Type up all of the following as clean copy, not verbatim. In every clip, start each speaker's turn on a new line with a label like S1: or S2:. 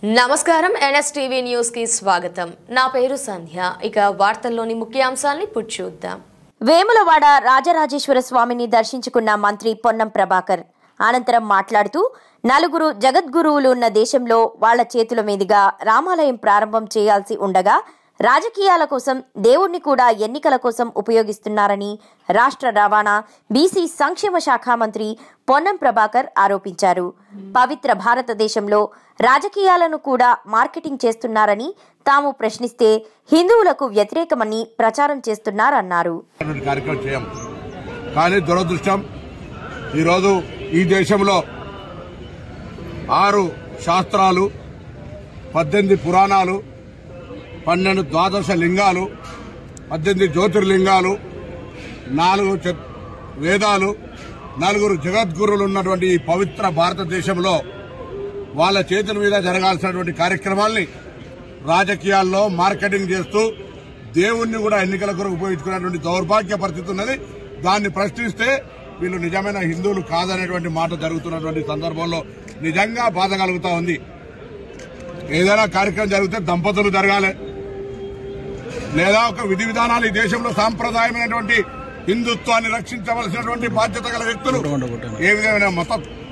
S1: నమస్కారం NSTV news కి స్వాగతం। నా పేరు సంధ్య। ఇక వార్తల్లోని ముఖ్యాంశాలను చూద్దాం।
S2: వేములవాడ రాజరాజేశ్వర స్వామిని దర్శించుకున్న మంత్రి పొన్నం ప్రభాకర్ అనంతరం మాట్లాడుతూ నలుగురు జగద్గురువులు ఉన్న దేశంలో వాళ్ళ చేతుల మీదుగా రామాలయం ప్రారంభం చేయాల్సి ఉండగా రాజకీయాల కోసం దేవుణ్ణి కూడా ఎన్నికల కోసం ఉపయోగిస్తున్నారని రాష్ట్ర రవాణా బీసీ సంక్షేమ శాఖ మంత్రి పొన్నం ప్రభాకర్ ఆరోపించారు। పవిత్ర భారతదేశంలో రాజకీయాలను కూడా మార్కెటింగ్ చేస్తున్నారని తాము ప్రశ్నిస్తే హిందువులకు వ్యతిరేకమని ప్రచారం చేస్తున్నారన్నారు।
S3: కానీ దురదృష్టం ఈరోజు ఈ దేశంలో 6 శాస్త్రాలు 18 పురాణాలు 12 ద్వాదశ లింగాలు 18 జ్యోతిర్లింగాలు 4 వేదాలు 4 జగద్గురువులు ఉన్నటువంటి ఈ పవిత్ర భారతదేశంలో వాళ్ళ చేతుల మీద జరగాల్సినటువంటి కార్యక్రమాల్ని రాజకీయాల్లో మార్కెటింగ్ చేస్తూ దేవుణ్ణి కూడా ఎన్నికల కొరకు ఉపయోగించుకునేటువంటి దౌర్భాగ్య పరిస్థితి ఉన్నది। దాన్ని ప్రశ్నిస్తే వీళ్ళు నిజమైన హిందువులు కాదనేటువంటి మాట జరుగుతున్నటువంటి సందర్భంలో నిజంగా బాధ కలుగుతా ఉంది। ఏదైనా కార్యక్రమం జరిగితే దంపతులు జరగాలి, లేదా ఒక విధి విధానాలు ఈ దేశంలో సాంప్రదాయమైనటువంటి హిందుత్వాన్ని రక్షించవలసినటువంటి బాధ్యత గల వ్యక్తులు ఏ విధమైన మత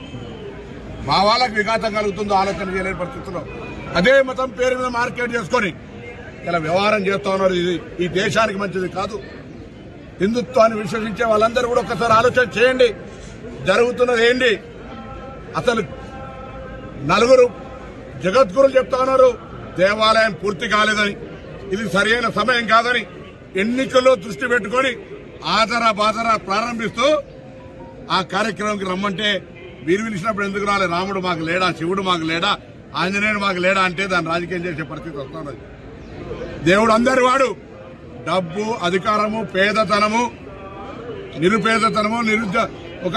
S3: భావాలకు విఘాతం కలుగుతుందో ఆలోచన చేయలేని పరిస్థితుల్లో అదే మతం పేరు మీద మార్కెట్ చేసుకుని ఇలా వ్యవహారం చేస్తా ఉన్నారు। ఇది ఈ దేశానికి మంచిది కాదు। హిందుత్వాన్ని విశ్వసించే వాళ్ళందరూ కూడా ఒకసారి ఆలోచన చేయండి, జరుగుతున్నది ఏంటి। అసలు 4 జగద్గురులు చెప్తా ఉన్నారు దేవాలయం పూర్తి కాలేదని, ఇది సరైన సమయం కాదని, ఎన్నికల్లో దృష్టి పెట్టుకుని ఆదర బాదర ప్రారంభిస్తూ ఆ కార్యక్రమంకి రమ్మంటే మీరు పిలిచినప్పుడు ఎందుకు రాలే? రాముడు మాకు లేడా, శివుడు మాకు లేడా, ఆంజనేయుడు మాకు లేడా అంటే దాన్ని రాజకీయం చేసే పరిస్థితి వస్తున్నది। దేవుడు అందరి వాడు, డబ్బు అధికారము పేదతనము నిరుపేదతనము ఒక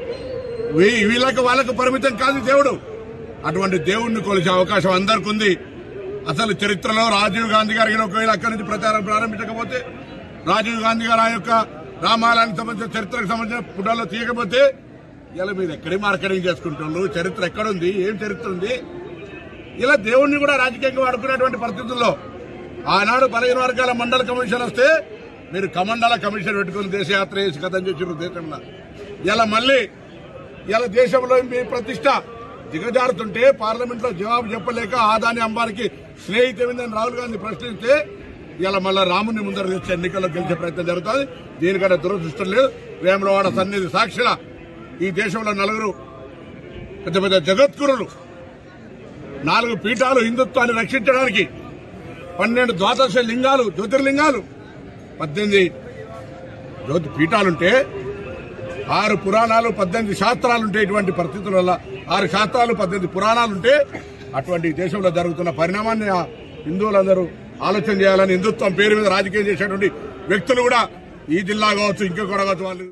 S3: వీళ్ళకి వాళ్ళకు పరిమితం కాదు దేవుడు। అటువంటి దేవుణ్ణి కొలిసే అవకాశం అందరికీ ఉంది। అసలు చరిత్రలో రాజీవ్ గాంధీ గారికి ఒకవేళ అక్కడి నుంచి ప్రచారం ప్రారంభించకపోతే, రాజీవ్ గాంధీ గారు ఆ యొక్క రామాలయానికి సంబంధించిన చరిత్రకు సంబంధించిన పుటాల్లో తీయకపోతే ఇలా మీరు ఎక్కడి మార్కెటింగ్ చేసుకుంటున్నారు? చరిత్ర ఎక్కడుంది? ఏం చరిత్ర ఉంది? ఇలా దేవుణ్ణి కూడా రాజకీయంగా వాడుకునేటువంటి పరిస్థితుల్లో ఆనాడు 15 వర్గాల మండల కమిషన్ వస్తే మీరు కమండల కమిషన్ పెట్టుకుని దేశయాత్ర చేసి కథం చేసిన దేశంలో ఇలా మళ్ళీ ఇలా దేశంలో మీ ప్రతిష్ట దిగజారుతుంటే పార్లమెంట్ లో జవాబు చెప్పలేక ఆదాని అంబానికి స్నేహితులని రాహుల్ గాంధీ ప్రశ్నిస్తే ఇలా మళ్ళా రాముని ముందర తెచ్చి ఎన్నికల్లో గెలిచే ప్రయత్నం జరుగుతుంది। దీనికంటే దురదృష్టం లేదు। వేములవాడ సన్నిధి సాక్షిగా ఈ దేశంలో 4 పెద్ద పెద్ద జగద్గురులు 4 పీఠాలు హిందుత్వాన్ని రక్షించడానికి 12 ద్వాదశ లింగాలు జ్యోతిర్లింగాలు 18 జ్యోతి పీఠాలుంటే 6 పురాణాలు 18 శాస్త్రాలుంటే ఇటువంటి పరిస్థితుల వల్ల 6 శాస్త్రాలు 18 పురాణాలుంటే అటువంటి దేశంలో జరుగుతున్న పరిణామాన్ని హిందువులందరూ ఆలోచన చేయాలని, హిందుత్వం పేరు మీద రాజకీయం చేసేటువంటి వ్యక్తులు కూడా ఈ జిల్లా కావచ్చు ఇంకొక కావచ్చు వాళ్ళు